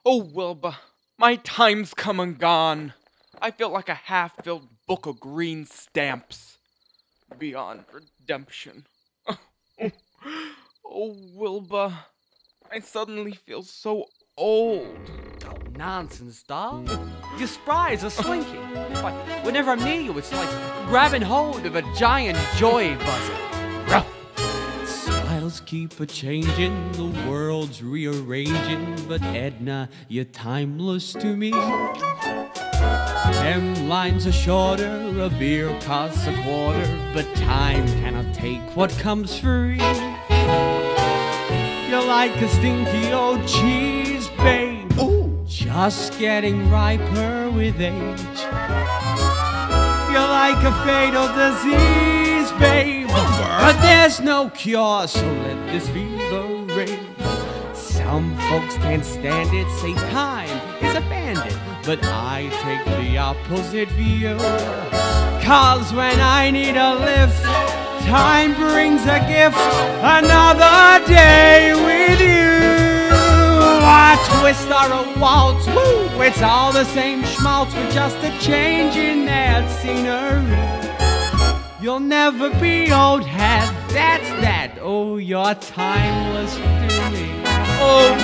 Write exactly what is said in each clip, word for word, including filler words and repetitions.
Oh, Wilbur, my time's come and gone. I feel like a half-filled book of green stamps. Beyond redemption. Oh, Wilbur, I suddenly feel so old. Oh, nonsense, doll. You're spry as a slinky. Why, whenever I'm near you, it's like grabbing hold of a giant joy buzzer. Ruff. Smiles keep a-changing, the world's rearranging, but Edna, you're timeless to me. Them lines are shorter, a beer costs a quarter, but time cannot take what comes free. You're like a stinky old cheese, babe. Ooh. Just getting riper with age. You're like a fatal disease, babe. But there's no cure, so let this fever rage. Some folks can't stand it, say time is a bandit, but I take the opposite view. Cause when I need a lift, time brings a gift, another day with you. A twist or a waltz, woo, it's all the same schmaltz with just a change in that scenery. You'll never be old hat, that's that. Oh, you're timeless to me. Oh,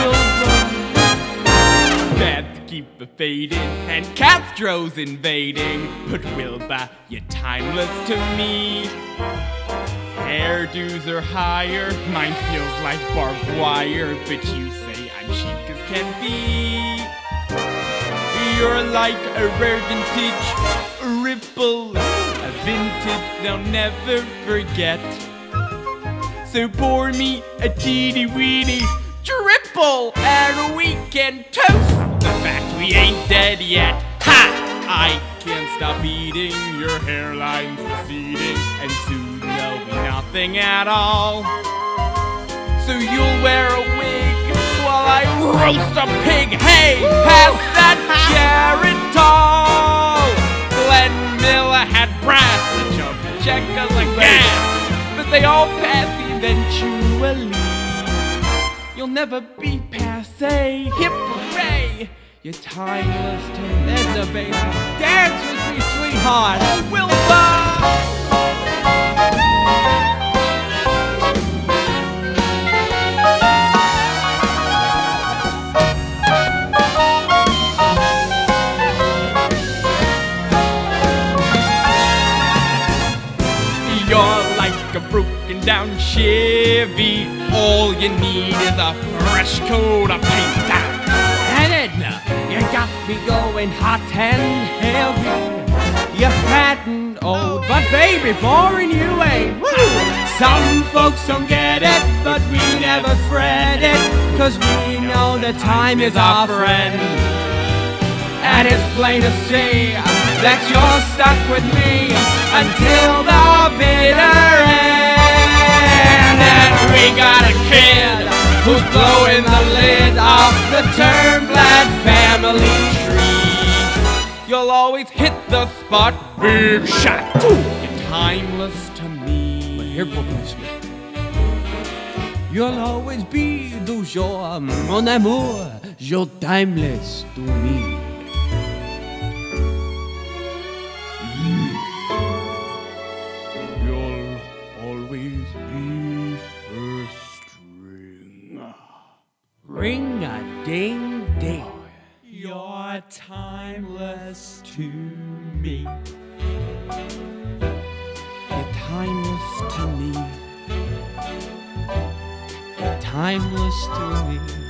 Wilbur. Beds keep a-fading and Castro's invading, but Wilbur, you're timeless to me. Hairdos are higher, mine feels like barbed wire, but you say I'm chic as can be. You're like a rare vintage ripple, a vintage they'll never forget. So pour me a teeny-weeny triple and we can toast the fact we ain't dead yet. Ha! I can't stop eating, your hairline's receding, and soon there'll be nothing at all. So you'll wear a wig while I roast a pig. Hey, pass that Geritol! Glenn Miller had brass, the chump checkers like gas, but they all pass eventually. You'll never be passé, hip hooray! You're timeless to me. Edna, baby, dance with me, sweetheart. Oh, Wilbur! You're like a broken down Chevy. All you need is a fresh coat of paint. And Edna, you got me going hot and heavy. You're fat and old, but baby, boring you ain't. Woo! Some folks don't get it, but we never fret it, cause we know that time is our friend. And it's plain to see that you're stuck with me until the bitter end. And we got a kid who's blowing the lid off the Turnblad family tree. You'll always hit the spot, big shot. You're timeless to me. But here, policeman, you'll always be toujours mon amour. You're timeless to me. You'll always be first string. Ring a ding ding. You're timeless to me. You're timeless to me. You're timeless to me.